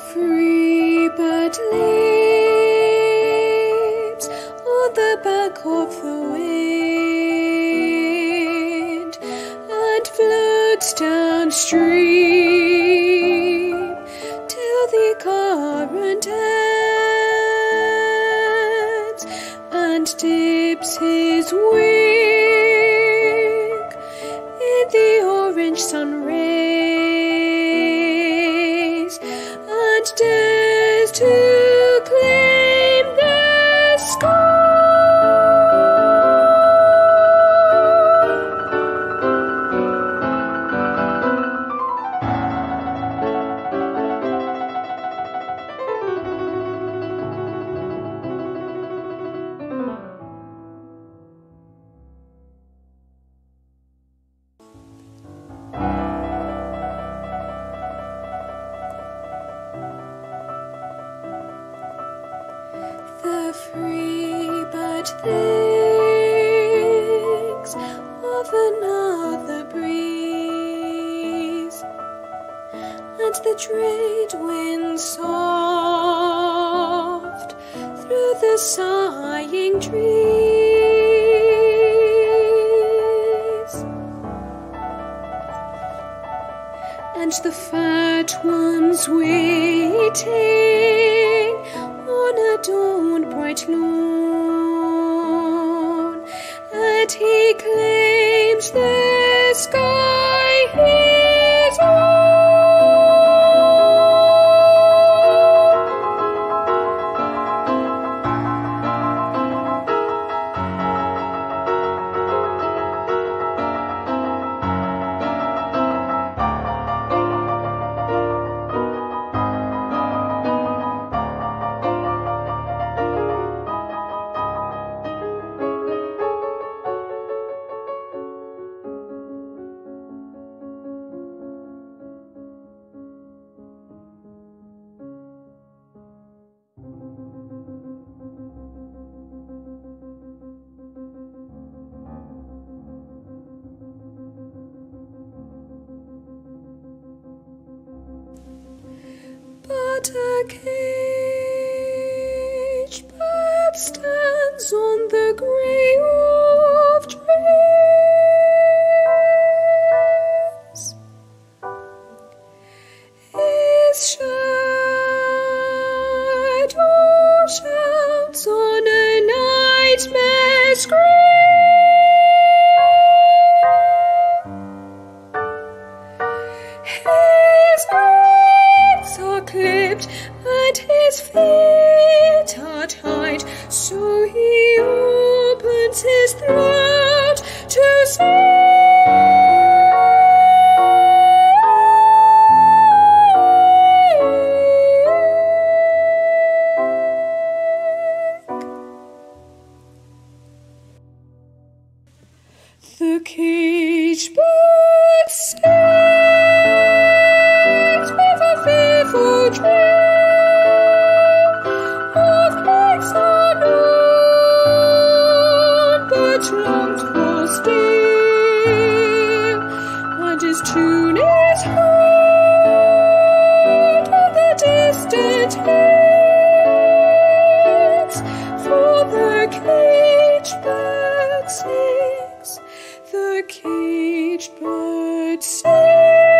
free bird leaps on the back of the wind and floats downstream till the current ends and dips his wing in the orange sun rays and dares to claim the sky. The free bird thinks of another breeze, and the trade winds soft through the sighing trees, and the fat ones waiting on a dawn bright lawn, and he claims the sky his own. But a caged bird stands on the grey of trees. His shadow shouts on a nightmare scream. His wings are clipped and his feet are tied, so he opens his throat to sing. The caged bird sings with a fearful dream of plagues unknown, but longed for still, and his tune is heard on the distant hills, for the caged bird sings. The caged bird sings.